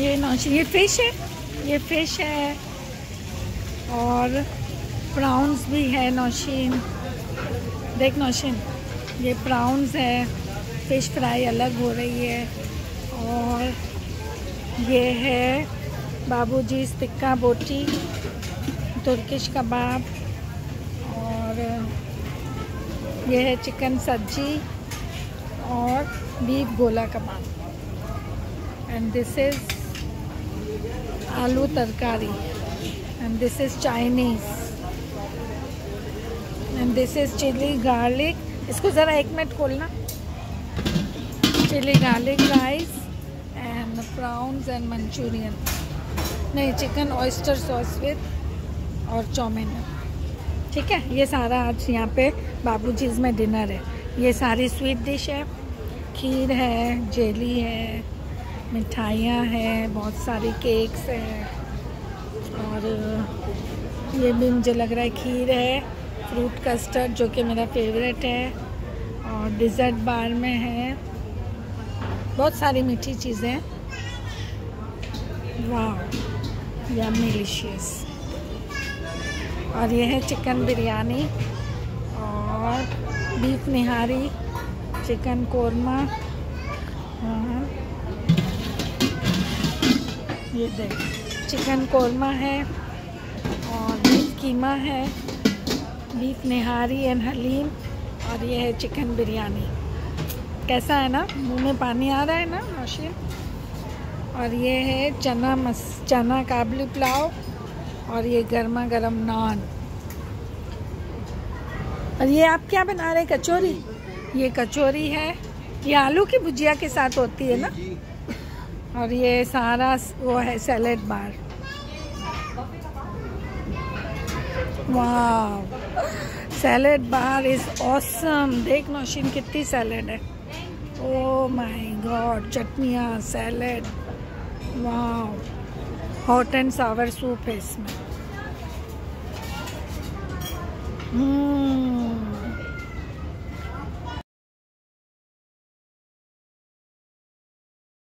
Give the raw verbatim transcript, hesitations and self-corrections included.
ये नौशीन, ये फिश है, ये फिश है और प्राउंस भी है नौशीन। देख नौशीन, ये प्राउंस है, फिश फ्राई अलग हो रही है। और ये है बाबूजी टिक्का बोटी, तुर्किश कबाब, और ये है चिकन सब्जी और बीफ गोला कबाब। And this is aloo tarkari, and this is Chinese, and this is chilli garlic. इसको ज़रा एक मिनट खोलना। Chilli garlic rice and prawns and Manchurian, नहीं चिकन ऑयस्टर सॉस विद और चाउमीन। ठीक है, ये सारा आज यहाँ पे बाबूजीज़ में डिनर है। ये सारी स्वीट डिश है, खीर है, जेली है, मिठाइयाँ हैं, बहुत सारी केक्स हैं, और ये भी मुझे लग रहा है खीर है, फ्रूट कस्टर्ड जो कि मेरा फेवरेट है, और डिज़र्ट बार में है, बहुत सारी मीठी चीज़ें हैं। वाह, यम्मी डिलीशियस। और ये है चिकन बिरयानी और बीफ निहारी, चिकन कोरमा, ये देख चिकन कोरमा है, और बीफ कीमा है, बीफ निहारी एंड हलीम, और ये है चिकन बिरयानी। कैसा है ना, मुंह में पानी आ रहा है ना नौशीन। और ये है चना मस चना काबली पुलाव, और ये गर्मा गर्म नान। और ये आप क्या बना रहे हैं? कचौरी। ये कचौरी है, ये आलू की भुजिया के साथ होती है ना। और ये सारा वो है सैलेड बार। वाह, सैलेड बार इज ऑसम। देख नौशीन कितनी सैलेड है। ओह माय गॉड, चटनियाँ, सैलेड, वाह। हॉट एंड सावर सूप है इसमें। हम्म